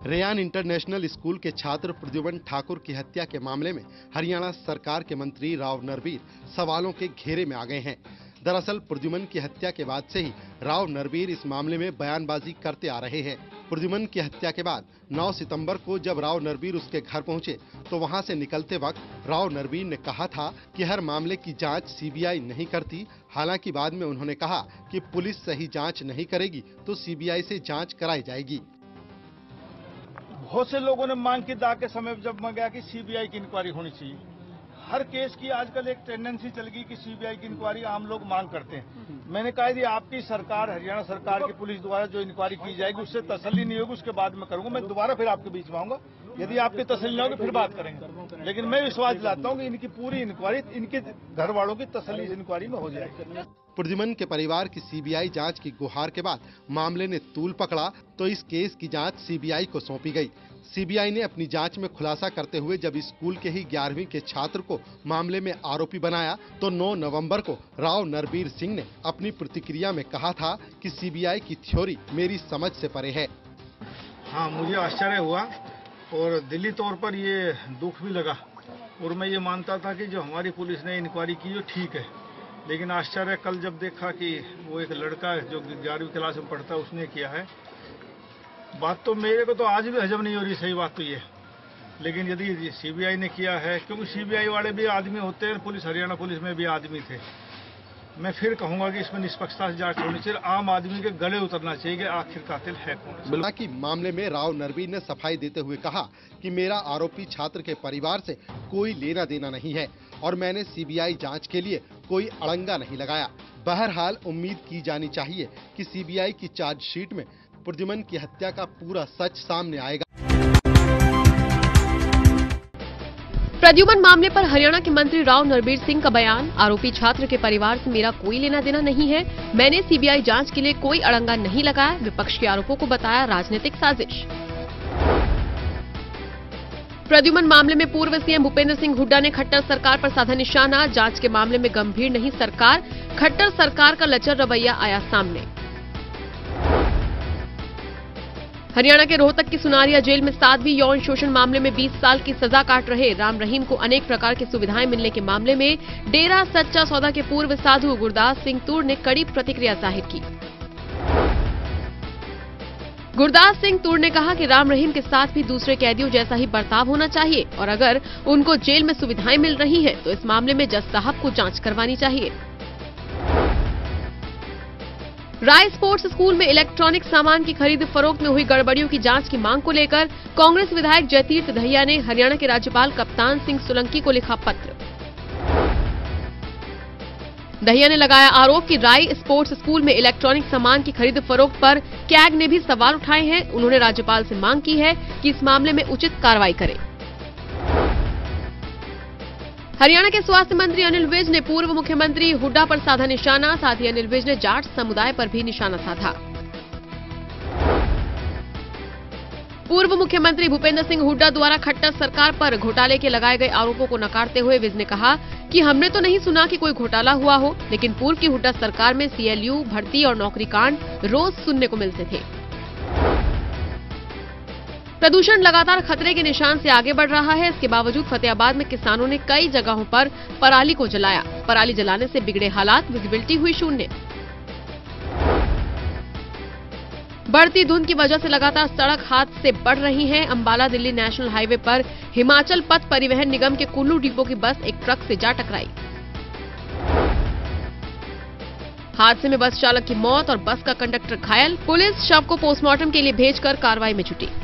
Ryan international school के छात्र प्रद्युमन ठाकुर की हत्या के मामले में हरियाणा सरकार के मंत्री राव नरबीर सवालों के घेरे में आ गए हैं। दरअसल प्रद्युमन की हत्या के बाद से ही राव नरबीर इस मामले में बयानबाजी करते आ रहे हैं। प्रद्युमन की हत्या के बाद 9 सितंबर को जब राव नरबीर उसके घर पहुंचे तो वहां से निकलते वक्त राव नरबीर ने कहा था कि हर मामले की जांच सीबीआई नहीं करती। हालांकि बाद में उन्होंने कहा कि पुलिस सही जांच नहीं करेगी तो सीबीआई से जांच कराई जाएगी। बहुत से लोगों ने मांग की दाग के समय जब मैं गया कि सीबीआई की इंक्वायरी होनी चाहिए। हर केस की आजकल एक टेंडेंसी चल गई कि सीबीआई की इंक्वायरी आम लोग मांग करते हैं। मैंने कहा यदि आपकी सरकार, हरियाणा सरकार की पुलिस द्वारा जो इंक्वायरी की जाएगी उससे तसल्ली नहीं होगी, उसके बाद मैं करूंगा। मैं दोबारा फिर आपके बीच में आऊंगा, यदि आपकी तसल्ली होगी फिर बात करेंगे। लेकिन मैं विश्वास दिलाता हूँ कि इनकी पूरी इंक्वायरी इनके घर वालों की तसल्ली इस इंक्वायरी में हो जाएगी। प्रद्युमन के परिवार की सीबीआई जांच की गुहार के बाद मामले ने तूल पकड़ा तो इस केस की जांच सीबीआई को सौंपी गई। सीबीआई ने अपनी जांच में खुलासा करते हुए जब स्कूल के ही 11वीं के छात्र को मामले में आरोपी बनाया तो 9 नवंबर को राव नरबीर सिंह ने अपनी प्रतिक्रिया में कहा था कि सीबीआई की थ्योरी मेरी समझ से परे है। हाँ, मुझे आश्चर्य हुआ और दिली तौर पर ये दुख भी लगा और मैं ये मानता था कि जो हमारी पुलिस ने इंक्वायरी की वो ठीक है। लेकिन आश्चर्य कल जब देखा कि वो एक लड़का जो 11वीं क्लास में पढ़ता है उसने किया है। बात तो मेरे को तो आज भी हजम नहीं हो रही, सही बात तो ये। लेकिन यदि सीबीआई ने किया है, क्योंकि सीबीआई वाले भी आदमी होते हैं, पुलिस, हरियाणा पुलिस में भी आदमी थे। मैं फिर कहूंगा कि इसमें निष्पक्षता से जांच होनी चाहिए। आम आदमी के गले उतरना चाहिए कि आखिर कातिल है कौन। हालांकि मामले में राव नरबीर ने सफाई देते हुए कहा कि मेरा आरोपी छात्र के परिवार से कोई लेना देना नहीं है और मैंने सीबीआई जांच के लिए कोई अड़ंगा नहीं लगाया। बहरहाल उम्मीद की जानी चाहिए कि सीबीआई की चार्जशीट में प्रद्युमन की हत्या का पूरा सच सामने आएगा। प्रद्युमन मामले पर हरियाणा के मंत्री राव नरबीर सिंह का बयान, आरोपी छात्र के परिवार से मेरा कोई लेना देना नहीं है, मैंने सीबीआई जांच के लिए कोई अड़ंगा नहीं लगाया, विपक्ष के आरोपों को बताया राजनीतिक साजिश। प्रद्युमन मामले में पूर्व सीएम भूपेंद्र सिंह हुड्डा ने खट्टर सरकार पर साधा निशाना, जांच के मामले में गंभीर नहीं सरकार, खट्टर सरकार का लचर रवैया आया सामने। हरियाणा के रोहतक की सुनारिया जेल में 7वीं यौन शोषण मामले में 20 साल की सजा काट रहे राम रहीम को अनेक प्रकार की सुविधाएं मिलने के मामले में डेरा सच्चा सौदा के पूर्व साधु गुरदास सिंह तूर ने कड़ी प्रतिक्रिया जाहिर की। गुरदास सिंह तूर ने कहा कि राम रहीम के साथ भी दूसरे कैदियों जैसा ही बर्ताव होना चाहिए और अगर उनको जेल में सुविधाएं मिल रही हैं तो इस मामले में जज साहब को जांच करवानी चाहिए। राय स्पोर्ट्स स्कूल में इलेक्ट्रॉनिक सामान की खरीद फरोख्त में हुई गड़बड़ियों की जांच की मांग को लेकर कांग्रेस विधायक जयतीर्थ दहिया ने हरियाणा के राज्यपाल कप्तान सिंह सोलंकी को लिखा पत्र। दहिया ने लगाया आरोप कि राय स्पोर्ट्स स्कूल में इलेक्ट्रॉनिक सामान की खरीद फरोख्त पर कैग ने भी सवाल उठाए हैं। उन्होंने राज्यपाल से मांग की है कि इस मामले में उचित कार्रवाई करे। हरियाणा के स्वास्थ्य मंत्री अनिल विज ने पूर्व मुख्यमंत्री हुड्डा पर साधा निशाना, साथ ही अनिल विज ने जाट समुदाय पर भी निशाना साधा। पूर्व मुख्यमंत्री भूपेंद्र सिंह हुड्डा द्वारा खट्टर सरकार पर घोटाले के लगाए गए आरोपों को नकारते हुए विज ने कहा कि हमने तो नहीं सुना कि कोई घोटाला हुआ हो, लेकिन पूर्व की हुड्डा सरकार में सीएलयू, भर्ती और नौकरी कांड रोज सुनने को मिलते थे। प्रदूषण लगातार खतरे के निशान से आगे बढ़ रहा है। इसके बावजूद फतेहाबाद में किसानों ने कई जगहों पर पराली को जलाया। पराली जलाने से बिगड़े हालात, विजिबिलिटी हुई शून्य। बढ़ती धुंध की वजह से लगातार सड़क हादसे बढ़ रही हैं। अंबाला दिल्ली नेशनल हाईवे पर हिमाचल पथ परिवहन निगम के कुल्लू डिपो की बस एक ट्रक से जा टकराई। हादसे में बस चालक की मौत और बस का कंडक्टर घायल। पुलिस शव को पोस्टमार्टम के लिए भेजकर कार्रवाई में जुटी।